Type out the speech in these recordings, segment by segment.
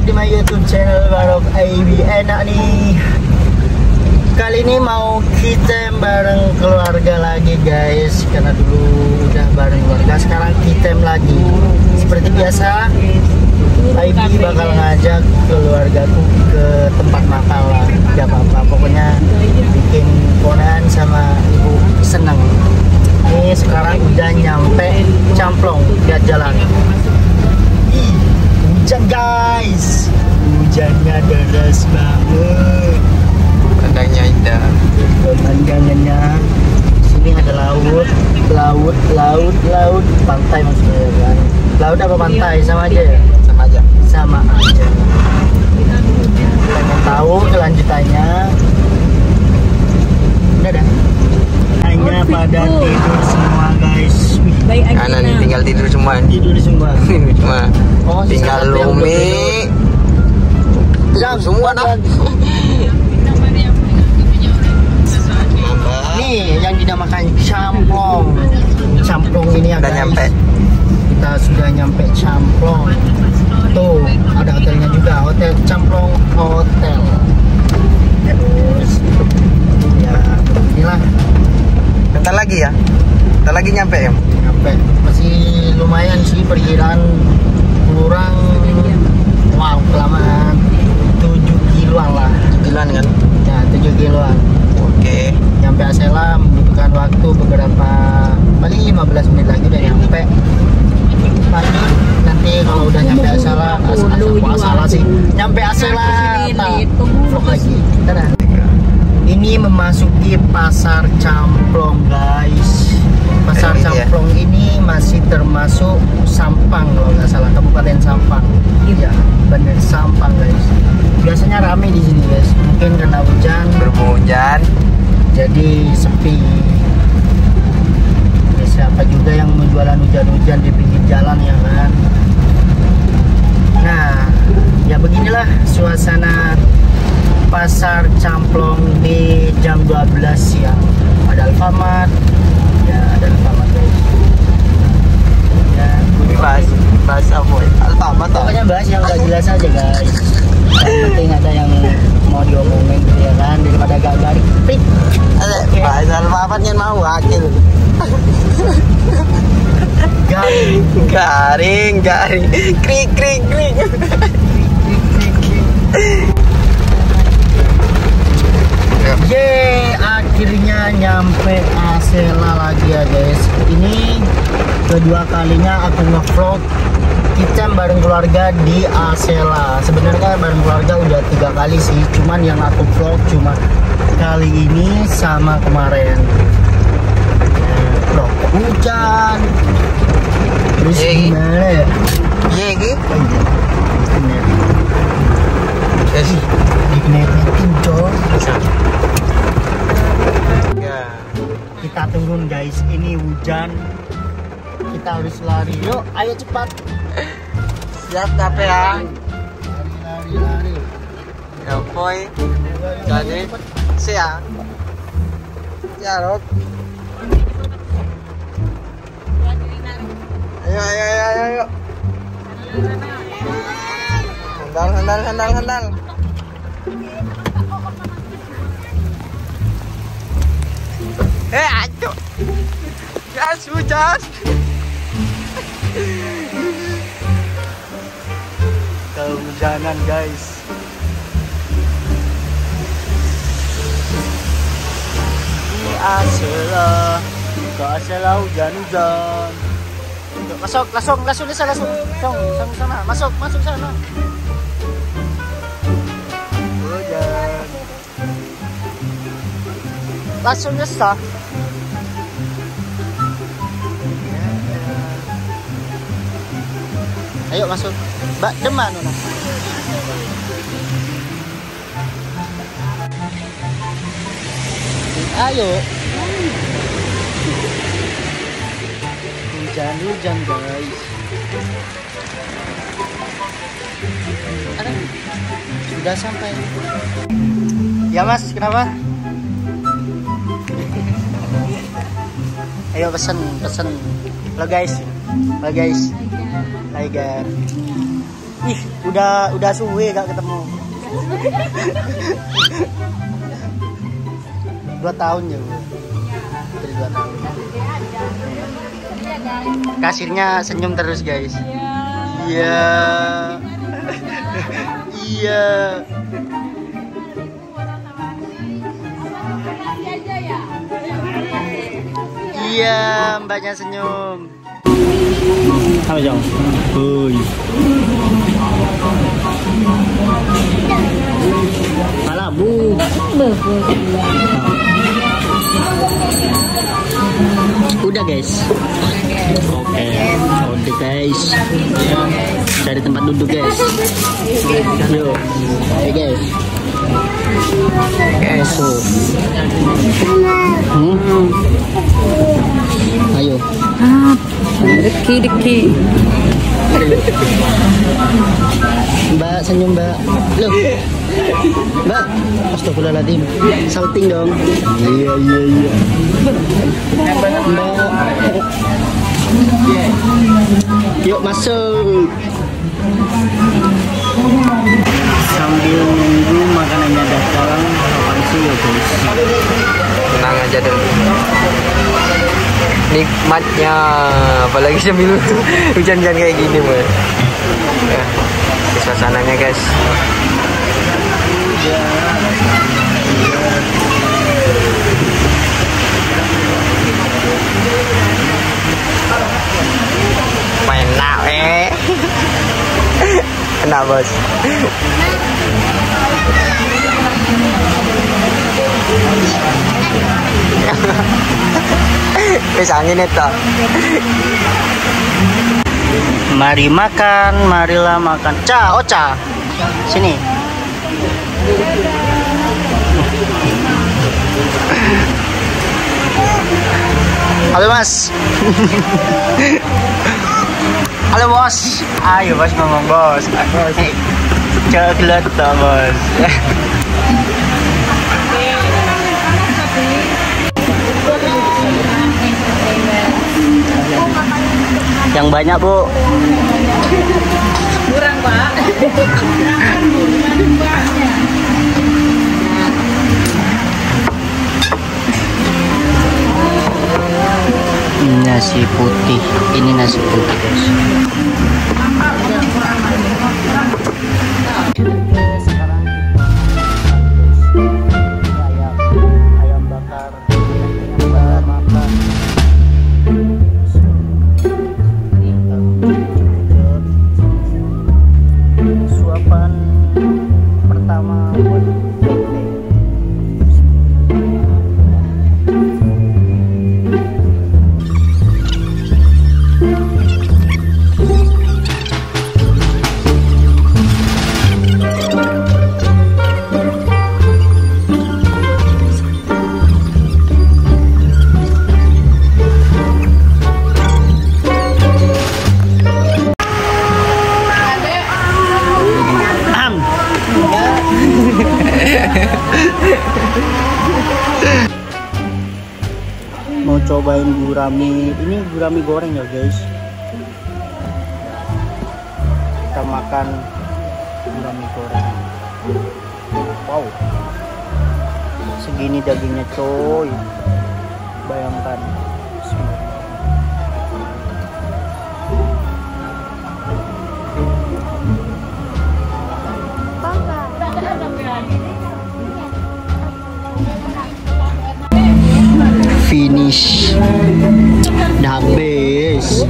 back di my YouTube channel Barok IB. Enak nih. Kali ini mau kita bareng keluarga lagi guys. Karena dulu udah bareng keluarga, sekarang kita lagi. Seperti biasa, IB bakal ngajak keluargaku ke tempat makan lah. Gak apa-apa, pokoknya bikin ponakan sama ibu seneng. Ini sekarang udah nyampe Camplong, lihat jalan. Hujan guys, hujannya deras banget. Pemandangannya indah. Pemandangannya sini ada laut, pantai maksudnya kan. Laut apa pantai sama aja ya? Sama aja. Sama aja. Kita mau tahu kelanjutannya. Udah dah. Hanya pada tidur semua guys. Kanan tinggal tidur semua. Tidur semua. Cuma Oh, tinggal Lumi. Semua dah. Nih yang dinamakan Camplong. Camplong ini ya Udah guys. nyampe. Kita sudah nyampe Camplong. Tuh ada hotelnya juga, Hotel Camplong Hotel. Terus ya inilah. Bentar lagi ya. Bentar lagi nyampe ya. Nyampe. Masih lumayan sih perkiraan kurang. Wow kelamaan 7 kiloan lah. Jalan kan. Ya 7 kiloan. Oke. Nyampe Asela membutuhkan waktu beberapa paling 15 menit lagi udah nyampe. Paling nanti kalau udah nyampe Asela sih nyampe Asela tak vlog lagi. Dadah. Ini memasuki pasar Camplong guys. Pasar Camplong ini masih termasuk Sampang kalau nggak salah, Kabupaten Sampang. Iya bener Sampang guys. Biasanya rame di sini guys. Mungkin karena hujan. Berhubung hujan. Jadi sepi. Ya, siapa juga yang mau jualan hujan-hujan di pinggir jalan ya kan. Nah, ya beginilah suasana pasar Camplong di jam 12 siang. Ada Alfamart. Ya, ada Alfamart guys. Ya, Bahas apa? Alfamart. pokoknya bahas yang gak jelas aja guys. Yang penting ada yang mau diomongin gitu ya kan, daripada gak garing. Bahas Alfamart yang mau akil. Garing. Krik. Yeay, akhirnya nyampe Asela lagi ya guys. Ini kedua kalinya aku nge-vlog kita bareng keluarga di Asela. Sebenarnya bareng keluarga udah 3 kali sih, cuman yang aku vlog cuma kali ini sama kemarin. Bro, hujan. Terus gimana ya? Iya gitu. Yes. Dignetin coy. Ya. Kita turun guys, ini hujan. Kita harus lari. Yuk, ayo cepat. Siap capek ya. Lari. Ya boy. Jadi siap. Ya Rok. Ayo. Handal. Aduh. Gas hujan. Kehujanan guys. Ini Asela. Ke Asela hujan. Masuk di sana langsung. Sana. Masuk sana. Hujan. Langsung nyesah. Ayo masuk. Mbak Deman mana? Ayo. Hujan guys. Sudah sampai. Ya mas, kenapa? Ayo pesen. Halo guys. Hai guys. Ih, udah suwe gak ketemu. 2 tahun ya, Bu. Dari 2 tahun. Kasirnya senyum terus, guys. Iya. Iya. Iya, mbaknya senyum. Apa Jong? Oi. Malabu. Udah guys. Oke, udah guys. Cari tempat duduk guys. Yuk, oke guys. Masuk. Ayo. Deki. Mbak senyum Mbak. Loh. Mbak, astagfirullahaladzim. Shouting dong. Iya. Mbak. Yuk masuk. Sambil nunggu makanannya datang, kapan sih ya guys? Tenang aja dulu. Nikmatnya, apalagi sambil hujan-hujan kayak gini, Mas. Ya, suasananya guys. Main naik. Kena bos. Wis angin itu. Mari makan, marilah makan. Ocha. Sini. Halo Mas. Halo bos. Ayo bos ngomong bos. Coklat toh bos. Yang banyak Bu. Kurang Pak. Nasi putih. Ini nasi putih guys. Sekarang ayam bakar makan. Suapan pertama buat mau cobain gurami. Ini gurami goreng ya guys. Kita makan gurami goreng. Wow, segini dagingnya coy. Bayangkan. Finish. Dah habis.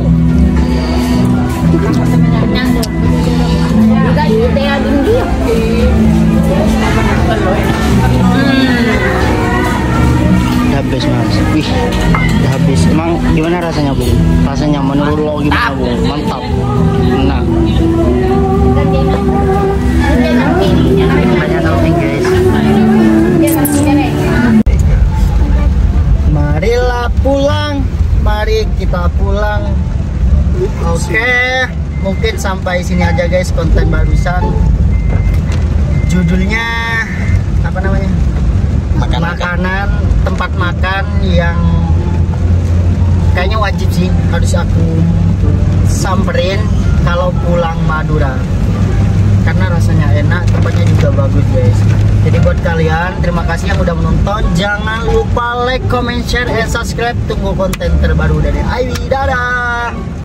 Dah habis Mas. Wih, dah habis. Emang gimana rasanya Bu? Rasanya menurut lo gimana Bu? Mantap. Nah. Banyak topping guys. Marilah pulang, mari kita pulang. Oke, mungkin sampai sini aja guys konten barusan. Judulnya apa namanya? Makanan, tempat makan yang kayaknya wajib sih harus aku samperin kalau pulang Madura. karena rasanya enak, tempatnya juga bagus guys. Jadi buat kalian, terima kasih yang udah menonton. Jangan lupa like, comment, share, and subscribe. Tunggu konten terbaru dari Ivy. Dadah.